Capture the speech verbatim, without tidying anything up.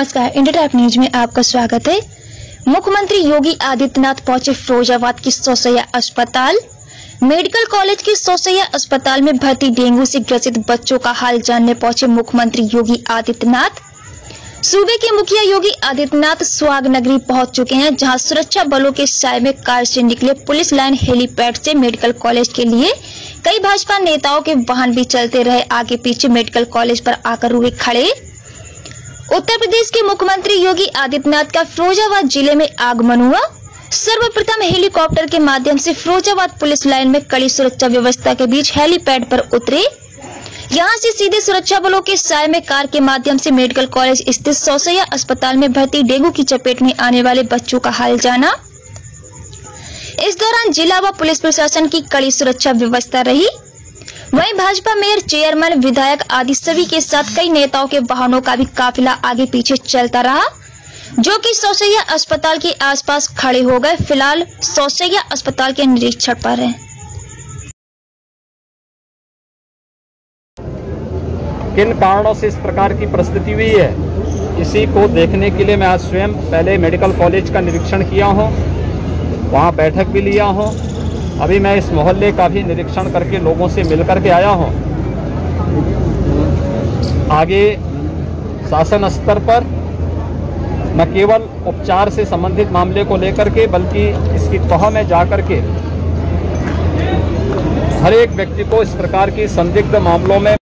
नमस्कार, India type news में आपका स्वागत है। मुख्यमंत्री योगी आदित्यनाथ पहुंचे फिरोजाबाद की सोसैया अस्पताल। मेडिकल कॉलेज की सोसैया अस्पताल में भर्ती डेंगू से ग्रसित बच्चों का हाल जानने पहुंचे मुख्यमंत्री योगी आदित्यनाथ। सूबे के मुखिया योगी आदित्यनाथ स्वाग नगरी पहुंच चुके हैं, जहां सुरक्षा बलों के साय में कार से निकले पुलिस लाइन हेलीपैड से मेडिकल कॉलेज के लिए कई भाजपा नेताओं के वाहन भी चलते रहे। आगे पीछे मेडिकल कॉलेज पर आकर हुए खड़े। उत्तर प्रदेश के मुख्यमंत्री योगी आदित्यनाथ का फिरोजाबाद जिले में आगमन हुआ। सर्वप्रथम हेलीकॉप्टर के माध्यम से फिरोजाबाद पुलिस लाइन में कड़ी सुरक्षा व्यवस्था के बीच हेलीपैड पर उतरे। यहां से सीधे सुरक्षा बलों के साय में कार के माध्यम से मेडिकल कॉलेज स्थित सोसैया अस्पताल में भर्ती डेंगू की चपेट में आने वाले बच्चों का हाल जाना। इस दौरान जिला व पुलिस प्रशासन की कड़ी सुरक्षा व्यवस्था रही। वहीं भाजपा मेयर, चेयरमैन, विधायक आदि सभी के साथ कई नेताओं के वाहनों का भी काफिला आगे पीछे चलता रहा, जो कि सोसैया अस्पताल के आसपास खड़े हो गए। फिलहाल सोसैया अस्पताल के निरीक्षण पर हैं। किन कारणों से इस प्रकार की परिस्थिति हुई है, इसी को देखने के लिए मैं आज स्वयं पहले मेडिकल कॉलेज का निरीक्षण किया हूँ, वहाँ बैठक भी लिया हूँ। अभी मैं इस मोहल्ले का भी निरीक्षण करके लोगों से मिलकर के आया हूँ। आगे शासन स्तर पर न केवल उपचार से संबंधित मामले को लेकर के, बल्कि इसकी तह में जाकर के हर एक व्यक्ति को इस प्रकार की संदिग्ध मामलों में